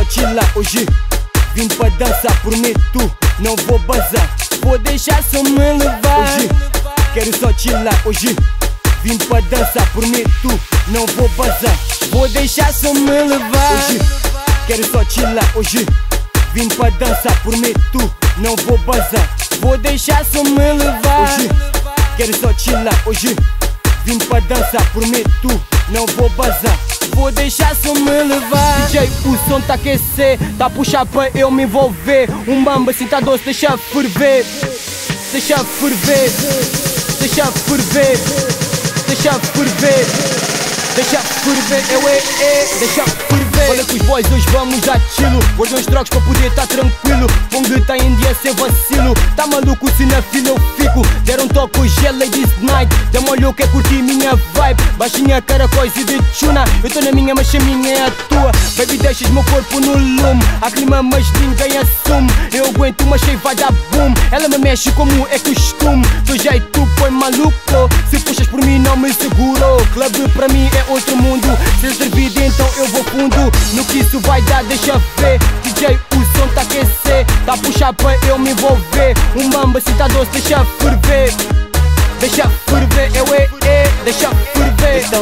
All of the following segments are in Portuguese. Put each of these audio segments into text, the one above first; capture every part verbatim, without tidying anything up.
te lá hoje. Vim pra dançar por mim, tu não vou bazar. Vou deixar só me levar hoje. Quero só te lá hoje. Vim pra dançar por mim, tu não vou bazar. Vou deixar só me levar hoje. Quero só te lá hoje. Vim pra dançar por mim, tu não vou bazar. Vou deixar só me levar hoje. Quero só te lá hoje. Vim pra dançar por mim, tu não vou bazar. Vou deixar só me levar. D J, o som tá aquecer, tá a puxar pra eu me envolver. Um bamba assim tá doce, deixa ferver. Deixa ferver. Deixa ferver. Deixa ferver. Deixa ferver, eu é, é, deixa ferver. Olha que os boys hoje vamos dar tilo. Hoje uns trocos pra poder tá tranquilo. Bong tá em dia sem vacilo. Tá maluco se na fila eu fico. Deram um toque hoje é Ladies Night. Dá-me olhou quer curtir minha vibe. Baixinha cara coisa de chuna. Eu tô na minha, mas a minha é a tua. Baby deixas meu corpo no lume. Há clima mas ninguém assume. Eu aguento mas sei vai dar boom. Ela me mexe como é costume. Do jeito põe maluco. Se puxas por mim não me seguro. Clube pra mim é outro mundo. Se servido então eu vou fundo. No que isso vai dar deixa ver. D J o som tá aquecer. Tá a puxar pra eu me envolver. Um bamba se tá doce deixa ferver. Deixa ferver, eu é, é, deixa ferver. Então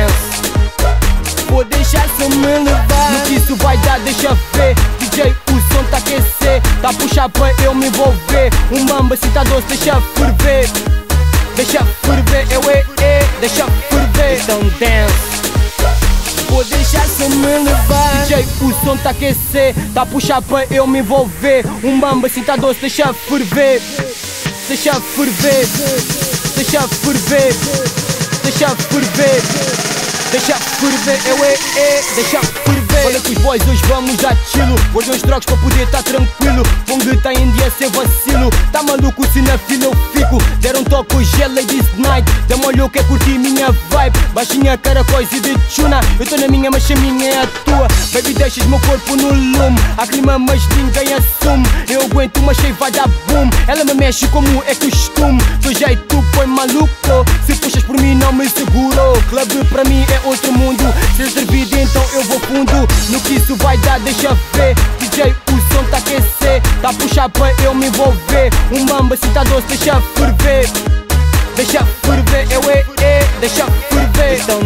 dance. Vou deixar só me levar. No que isso vai dar deixa ver. D J o som tá aquecer. Tá a puxar pra eu me envolver. Um bamba se tá doce deixa ferver. Deixa ferver, eu é, é, deixa ferver. Então dance. Vou deixar só me levar. D J, o som tá aquecer. Tá a puxar pra eu me envolver. Um bamba assim tá doce, deixa ferver. Deixa ferver. Deixa ferver. Deixa ferver. Deixa ferver, eu é, é, deixa ferver. Olha que os boys hoje vamos dar tilo. Hoje uns trocos pra poder tá tranquilo. Bong tá em dia sem vacilo. Tá maluco se na fila eu fico. Deram um toque hoje é Ladies Night. Dá-me olhou quer curtir minha vibe. Baixinha cara coisa de chuna. Eu tô na minha, mas a minha é a tua. Baby deixas meu corpo no lume. Há clima mas ninguém assume. Eu aguento mas sei vai dar boom. Ela me mexe como é costume. Do jeito põe maluco. Se puxas por mim não me seguro. Clube pra mim é outro mundo. Se servido então eu vou fundo. No que isso vai dar deixa ver. D J o som tá aquecer. Tá a puxar pra eu me envolver. Um bamba se tá doce deixa ferver. Deixa ferver, eu é, é, deixa ferver. Então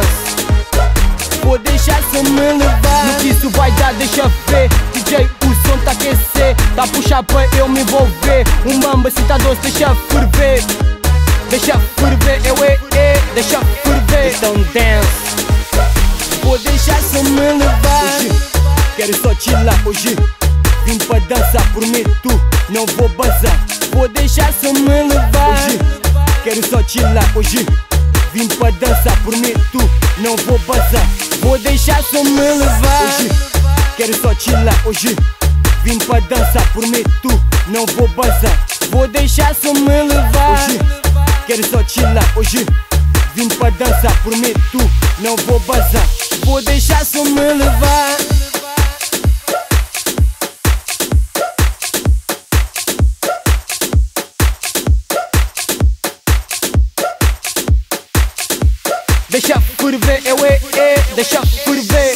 dance. Vou deixar só me levar. No que isso vai dar deixa ver. D J o som tá aquecer. Tá a puxar pra eu me envolver. Um bamba se tá doce deixa ferver. Deixa ferver, eu é, é, deixa ferver. Então dance. Vou deixar só me levar hoje. Quero só te lá hoje. Vim pra dançar por mim, tu não vou bazar. Vou deixar só me levar hoje. Quero só te lá hoje. Vim pra dançar por mim, tu não vou bazar. Vou deixar só me levar hoje. Quero só te lá hoje. Vim pra dançar por mim, tu não vou bazar. Vou deixar só me levar hoje. Quero só te lá hoje. Vim pra dançar por mim, tu não vou bazar. Vou deixar só me levar. Deixa ferver, eu é, é, deixa ferver.